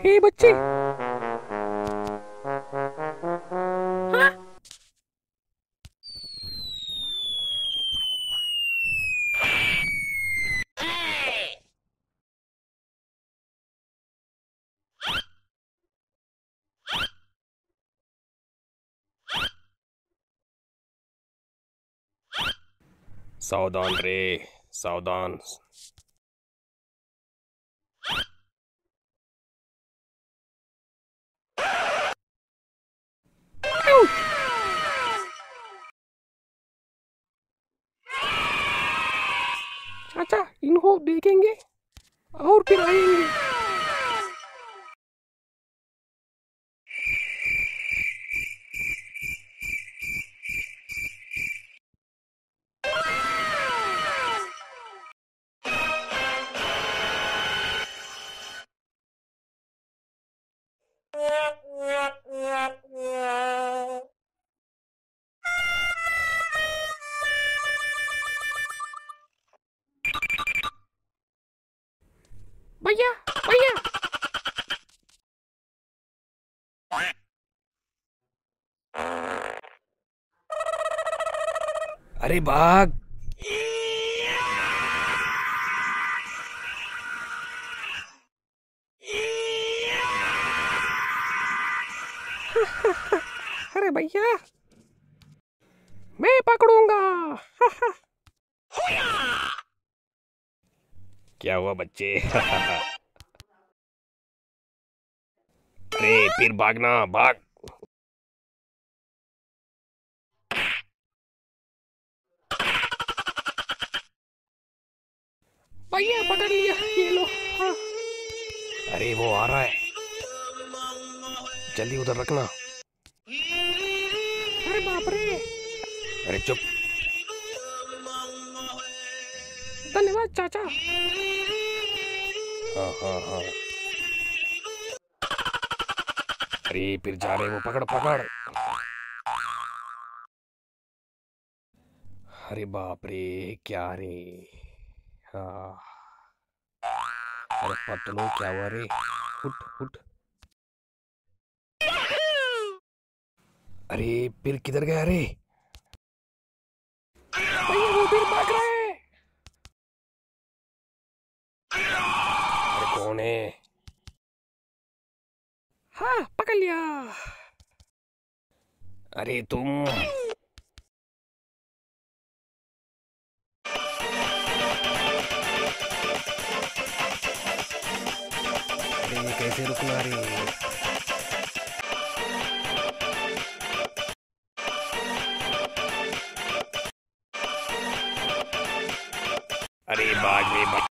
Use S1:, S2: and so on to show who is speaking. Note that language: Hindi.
S1: हे बच्चे। हाँ?
S2: सावधान रे, सावधान।
S1: चाचा इनको देखेंगे और फिर आएंगे। भैया भैया।
S2: अरे भाग।
S1: अरे भैया मैं पकड़ूंगा।
S2: क्या हुआ बच्चे? अरे फिर भागना, भाग।
S1: भैया पकड़ लिया, ये लो। हाँ।
S2: अरे वो आ रहा है, जल्दी उधर रखना।
S1: अरे बाप रे।
S2: अरे चुप।
S1: धन्यवाद चाचा।
S2: हाँ हाँ हाँ। अरे फिर जा रहे, वो पकड़ पकड़। अरे बाप रे, क्या रे। हाँ। अरे पतलो क्या हुआ रे? उठ उठ। अरे फिर किधर गया रे?
S1: भैया वो फिर भाग रहा है।
S2: अरे कौन है?
S1: हाँ पकड़ लिया।
S2: अरे तुम। अरे ये कैसे रुकना रे? अरे भाग रे भाग।